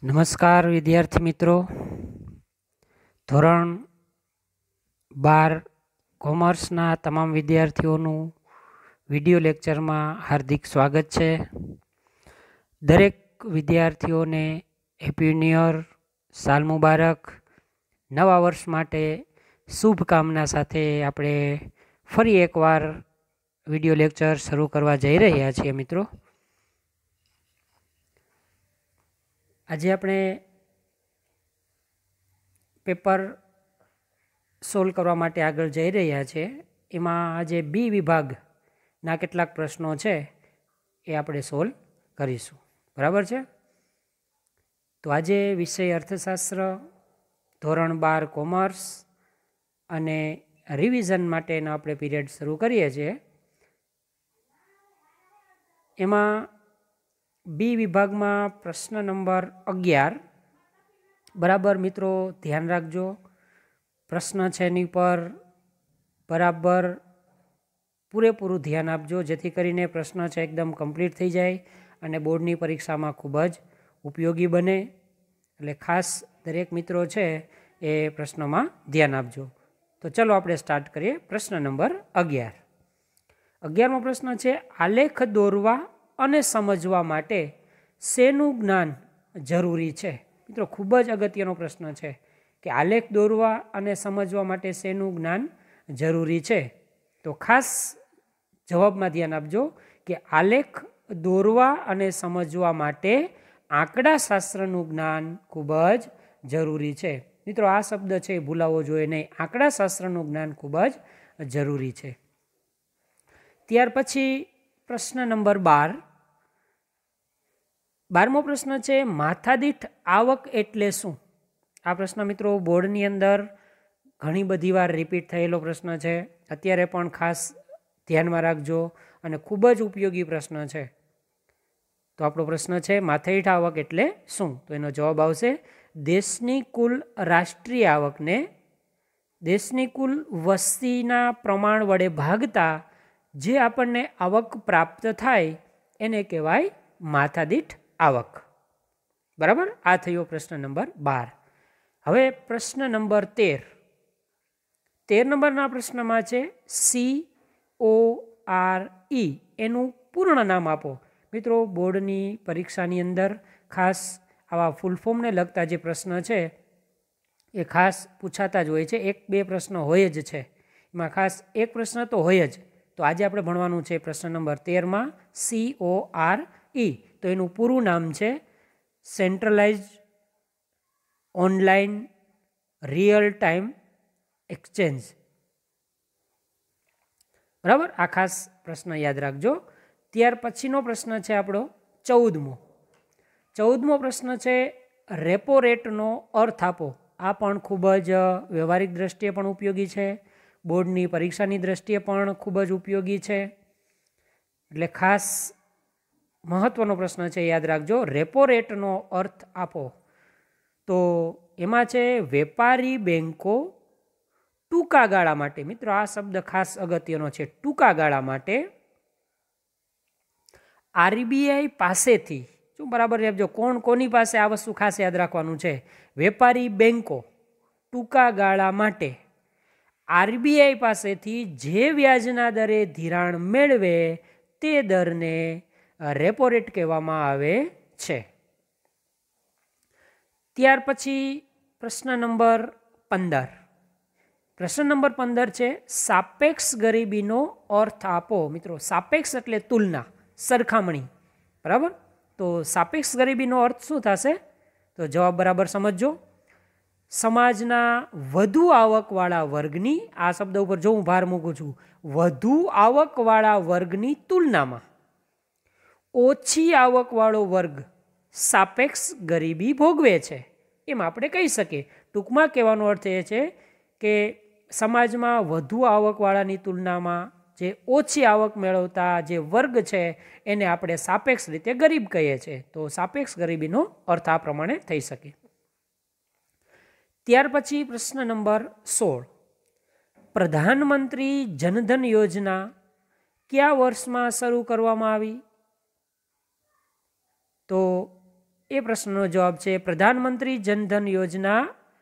નમસ્કાર વિદ્યાર્થી મિત્રો, ધોરણ 12 કોમર્સના તમામ વિદ્યાર્થીઓનું વિડિયો લેક્ચરમાં હાર્દિક સ્વાગત છે. દરેક વિદ્યાર્થીઓને હેપી ન્યૂ યર, સાલ મુબારક. નવા વર્ષ માટે શુભકામના સાથે આપણે ફરી એકવાર વિડિયો લેક્ચર શરૂ કરવા જઈ રહ્યા છીએ મિત્રો. આજે આપણે પેપર સોલ્વ કરવા માટે આગળ જઈ રહ્યા છીએ. એમાં આજે બી વિભાગના કેટલાક પ્રશ્નો છે એ આપણે સોલ્વ કરીશું. બરાબર છે? તો આજે વિષય અર્થશાસ્ત્ર, ધોરણ 12 કોમર્સ અને રિવિઝન માટેનો આપણે પીરિયડ શરૂ કરીએ છીએ. એમાં બી વિભાગમાં પ્રશ્ન નંબર 11. બરાબર મિત્રો ધ્યાન રાખજો, પ્રશ્ન છે એની પર બરાબર પૂરેપૂરું ધ્યાન આપજો, જેથી કરીને પ્રશ્ન છે એકદમ કમ્પ્લીટ થઈ જાય અને બોર્ડની પરીક્ષામાં ખૂબ જ ઉપયોગી બને. એટલે ખાસ દરેક મિત્રો છે એ પ્રશ્નોમાં ધ્યાન આપજો. તો ચલો આપણે સ્ટાર્ટ કરીએ. પ્રશ્ન નંબર 11. 11મો પ્રશ્ન છે, આલેખ દોરવા અને સમજવા માટે શેનું જ્ઞાન જરૂરી છે? મિત્રો ખૂબ જ અગત્યનો પ્રશ્ન છે કે આલેખ દોરવા અને સમજવા માટે શેનું જ્ઞાન જરૂરી છે. તો ખાસ જવાબમાં ધ્યાન આપજો કે આલેખ દોરવા અને સમજવા માટે આંકડાશાસ્ત્રનું જ્ઞાન ખૂબ જ જરૂરી છે. મિત્રો આ શબ્દ છે એ ભૂલાવો જોઈએ નહીં. આંકડાશાસ્ત્રનું જ્ઞાન ખૂબ જ જરૂરી છે. ત્યાર પછી પ્રશ્ન નંબર 12. 12મો પ્રશ્ન છે, માથાદીઠ આવક એટલે શું? આ પ્રશ્ન મિત્રો બોર્ડની અંદર ઘણી બધી વાર રિપીટ થયેલો પ્રશ્ન છે. અત્યારે પણ ખાસ ધ્યાનમાં રાખજો અને ખૂબ જ ઉપયોગી પ્રશ્ન છે. તો આપણો પ્રશ્ન છે, માથાદીઠ આવક એટલે શું? તો એનો જવાબ આવશે, દેશની કુલ રાષ્ટ્રીય આવકને દેશની કુલ વસ્તીના પ્રમાણ વડે ભાગતા જે આપણને આવક પ્રાપ્ત થાય એને કહેવાય માથાદીઠ આવક. બરાબર? આ થયો પ્રશ્ન નંબર 12. હવે પ્રશ્ન નંબર 13. 13 નંબરના પ્રશ્નમાં છે CORE એનું પૂર્ણ નામ આપો. મિત્રો બોર્ડની પરીક્ષાની અંદર ખાસ આવા ફૂલ ફોર્મને લગતા જે પ્રશ્ન છે એ ખાસ પૂછાતા જ હોય છે. 1-2 પ્રશ્ન હોય જ છે, એમાં ખાસ એક પ્રશ્ન તો હોય જ. તો આજે આપણે ભણવાનું છે પ્રશ્ન નંબર 13માં CORE. તો એનું પૂરું નામ છે centralised online real time exchange. બરાબર? આ ખાસ પ્રશ્ન યાદ રાખજો. ત્યાર પછીનો પ્રશ્ન છે આપણો 14મો. 14મો પ્રશ્ન છે, રેપો રેટનો અર્થ આપો. આ પણ ખૂબ જ વ્યવહારિક દ્રષ્ટિએ પણ ઉપયોગી છે, બોર્ડની પરીક્ષાની દ્રષ્ટિએ પણ ખૂબ જ ઉપયોગી છે. એટલે ખાસ મહત્વનો પ્રશ્ન છે, યાદ રાખજો. રેપો રેટનો અર્થ આપો. તો એમાં છે વેપારી બેન્કો ટૂંકા ગાળા માટે. મિત્રો આ શબ્દ ખાસ અગત્યનો છે. ટૂંકા ગાળા માટે RBI પાસેથી, શું બરાબર આપજો, કોની પાસે આ વસ્તુ ખાસ યાદ રાખવાનું છે. વેપારી બેન્કો ટૂંકા ગાળા માટે RBI પાસેથી જે વ્યાજના દરે ધિરાણ મેળવે તે દરને રેપો રેટ કહેવામાં આવે છે. ત્યાર પછી પ્રશ્ન નંબર 15. પ્રશ્ન નંબર 15 છે, સાપેક્ષ ગરીબીનો અર્થ આપો. મિત્રો સાપેક્ષ એટલે તુલના, સરખામણી. બરાબર? તો સાપેક્ષ ગરીબીનો અર્થ શું થશે? તો જવાબ બરાબર સમજજો. સમાજના વધુ આવકવાળા વર્ગની, આ શબ્દ ઉપર જો હું ભાર મૂકું છું, વધુ આવકવાળા વર્ગની તુલનામાં ઓછી આવકવાળો વર્ગ સાપેક્ષ ગરીબી ભોગવે છે, એમ આપણે કહી શકીએ. ટૂંકમાં કહેવાનો અર્થ એ છે કે સમાજમાં વધુ આવકવાળાની તુલનામાં જે ઓછી આવક મેળવતા જે વર્ગ છે એને આપણે સાપેક્ષ રીતે ગરીબ કહીએ છીએ. તો સાપેક્ષ ગરીબીનો અર્થ આ પ્રમાણે થઈ શકે. ત્યાર પછી પ્રશ્ન નંબર 16. પ્રધાનમંત્રી જનધન યોજના કયા વર્ષમાં શરૂ કરવામાં આવી? તો એ પ્રશ્નનો જવાબ છે પ્રધાનમંત્રી જનધન યોજના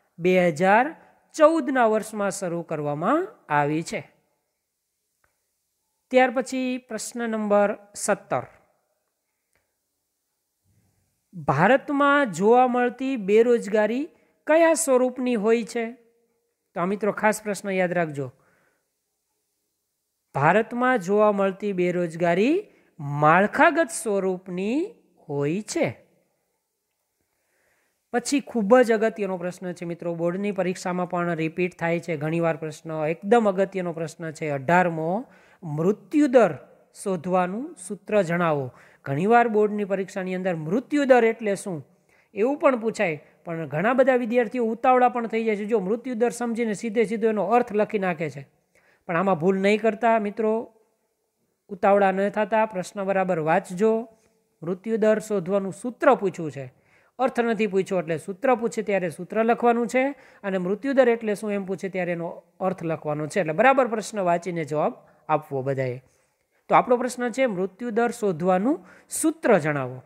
2014ના વર્ષમાં શરૂ કરવામાં આવી છે. ત્યાર પછી પ્રશ્ન નંબર 17. ભારતમાં જોવા મળતી બેરોજગારી કયા સ્વરૂપની હોય છે? તો આ મિત્રો ખાસ પ્રશ્ન યાદ રાખજો. ભારતમાં જોવા મળતી બેરોજગારી માળખાગત સ્વરૂપની હોય છે. પછી ખૂબ જ અગત્યનો પ્રશ્ન છે મિત્રો, બોર્ડની પરીક્ષામાં પણ રિપીટ થાય છે ઘણીવાર પ્રશ્ન, એકદમ અગત્યનો પ્રશ્ન છે. 18મો, મૃત્યુદર શોધવાનું સૂત્ર જણાવો. ઘણીવાર બોર્ડની પરીક્ષાની અંદર મૃત્યુદર એટલે શું એવું પણ પૂછાય, પણ ઘણા બધા વિદ્યાર્થીઓ ઉતાવળા પણ થઈ જાય છે. જો મૃત્યુદર સમજીને સીધો એનો અર્થ લખી નાખે છે, પણ આમાં ભૂલ નહીં કરતા મિત્રો, ઉતાવળા ન થતા, પ્રશ્ન બરાબર વાંચજો. મૃત્યુદર શોધવાનું સૂત્ર પૂછ્યું છે, અર્થ નથી પૂછ્યો. એટલે સૂત્ર પૂછે ત્યારે સૂત્ર લખવાનું છે, અને મૃત્યુદર એટલે શું એમ પૂછે ત્યારે એનો અર્થ લખવાનો છે. એટલે બરાબર પ્રશ્ન વાંચીને જવાબ આપવો બધાએ. તો આપણો પ્રશ્ન છે મૃત્યુદર શોધવાનું સૂત્ર જણાવો.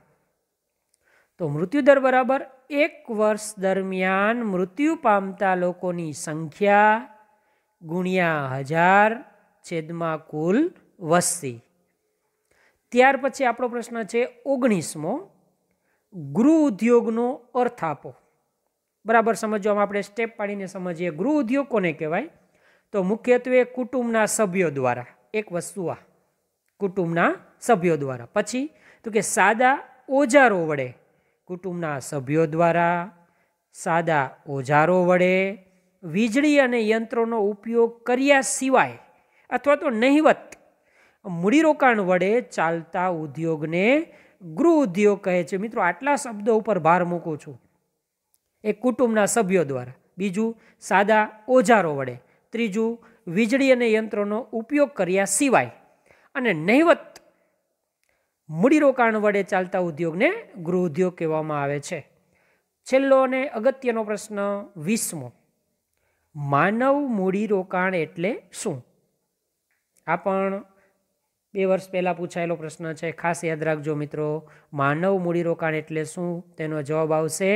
તો મૃત્યુદર બરાબર 1 વર્ષ દરમિયાન મૃત્યુ પામતા લોકોની સંખ્યા ગુણ્યા 1000 છેદમાં કુલ વસ્તી. ત્યાર પછી આપણો પ્રશ્ન છે 19મો, ગૃહ ઉદ્યોગનો અર્થ આપો. બરાબર સમજવામાં આપણે સ્ટેપ પાડીને સમજીએ. ગૃહ ઉદ્યોગ કોને કહેવાય? તો મુખ્યત્વે કુટુંબના સભ્યો દ્વારા. એક વસ્તુ આ કુટુંબના સભ્યો દ્વારા. પછી તો કે સાદા ઓજારો વડે, કુટુંબના સભ્યો દ્વારા સાદા ઓજારો વડે વીજળી અને યંત્રોનો ઉપયોગ કર્યા સિવાય અથવા તો નહિવત મૂડીરોકાણ વડે ચાલતા ઉદ્યોગને ગૃહ ઉદ્યોગ કહે છે. મિત્રો આટલા શબ્દો ઉપર ભાર મૂકું છું. એક કુટુંબના સભ્યો દ્વારા, બીજું સાદા ઓજારો વડે, ત્રીજું વીજળી અને યંત્રોનો ઉપયોગ કર્યા સિવાય, અને નહિવત મૂડીરોકાણ વડે ચાલતા ઉદ્યોગને ગૃહ ઉદ્યોગ કહેવામાં આવે છે. છેલ્લો અને અગત્યનો પ્રશ્ન 20મો, માનવ મૂડીરોકાણ એટલે શું? આ પણ 2 વર્ષ પહેલાં પૂછાયેલો પ્રશ્ન છે, ખાસ યાદ રાખજો મિત્રો. માનવ મૂડીરોકાણ એટલે શું? તેનો જવાબ આવશે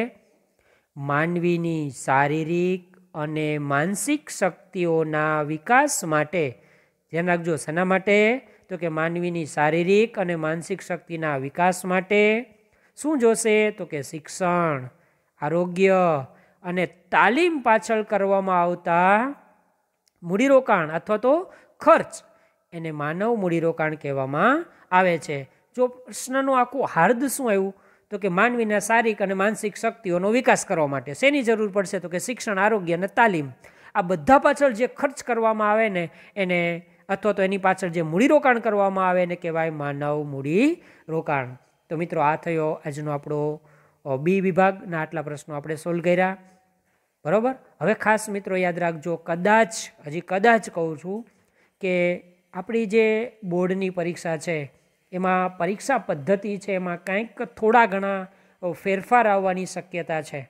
માનવીની શારીરિક અને માનસિક શક્તિઓના વિકાસ માટે. ધ્યાન રાખજો, શેના માટે? તો કે માનવીની શારીરિક અને માનસિક શક્તિના વિકાસ માટે શું જોશે? તો કે શિક્ષણ, આરોગ્ય અને તાલીમ પાછળ કરવામાં આવતા મૂડીરોકાણ અથવા તો ખર્ચ, એને માનવ મૂડીરોકાણ કહેવામાં આવે છે. જો પ્રશ્નનું આખું હાર્દ શું આવ્યું? તો કે માનવીના શારીરિક અને માનસિક શક્તિઓનો વિકાસ કરવા માટે શેની જરૂર પડશે? તો કે શિક્ષણ, આરોગ્ય અને તાલીમ. આ બધા પાછળ જે ખર્ચ કરવામાં આવે ને એને, અથવા તો એની પાછળ જે મૂડીરોકાણ કરવામાં આવે એને કહેવાય માનવ મૂડીરોકાણ. તો મિત્રો આ થયો આજનો આપણો બી વિભાગના આટલા પ્રશ્નો આપણે સોલ્વ કર્યા. બરાબર. હવે ખાસ મિત્રો યાદ રાખજો, કદાચ કહું છું કે આપણી જે બોર્ડની પરીક્ષા છે એમાં પરીક્ષા પદ્ધતિ છે એમાં કંઈક થોડા ઘણા ફેરફાર આવવાની શક્યતા છે.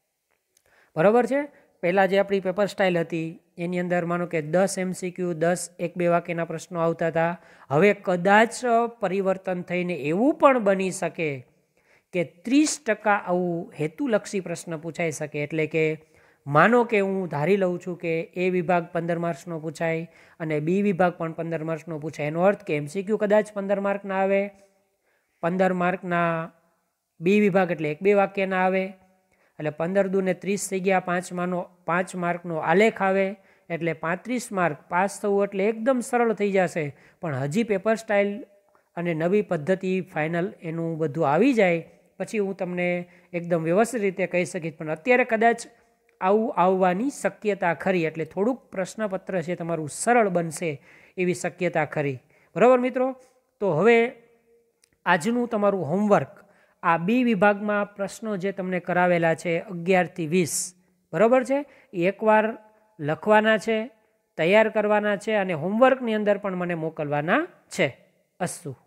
બરાબર છે. પહેલાં જે આપણી પેપર સ્ટાઇલ હતી એની અંદર માનો કે 10 MCQ 10 1-2 વાક્યના પ્રશ્નો આવતા હતા. હવે કદાચ પરિવર્તન થઈને એવું પણ બની શકે કે 30% આવું હેતુલક્ષી પ્રશ્ન પૂછાઈ શકે. એટલે કે માનો કે હું ધારી લઉં છું કે એ વિભાગ 15 માર્ક્સનો પૂછાય અને બી વિભાગ પણ 15 માર્ક્સનો પૂછાય. એનો અર્થ કે MCQ કદાચ 15 માર્કના આવે, 15 માર્કના બી વિભાગ એટલે 1-2 વાક્યના આવે, એટલે 15 દૂને 30 થઈ ગયા, 5 માર્કનો આલેખ આવે, એટલે 35 માર્ક. પાસ થવું એટલે એકદમ સરળ થઈ જશે. પણ હજી પેપર સ્ટાઇલ અને નવી પદ્ધતિ ફાઇનલ એનું બધું આવી જાય પછી હું તમને એકદમ વ્યવસ્થિત રીતે કહી શકીશ. પણ અત્યારે કદાચ આવું આવવાની શક્યતા ખરી. એટલે થોડુંક પ્રશ્નપત્ર છે તમારું સરળ બનશે એવી શક્યતા ખરી. બરાબર મિત્રો. તો હવે આજનું તમારું હોમવર્ક, આ બી વિભાગમાં પ્રશ્નો જે તમને કરાવેલા છે 11 થી 20, બરાબર છે, એ એકવાર લખવાના છે, તૈયાર કરવાના છે અને હોમવર્કની અંદર પણ મને મોકલવાના છે. અસ્તુ.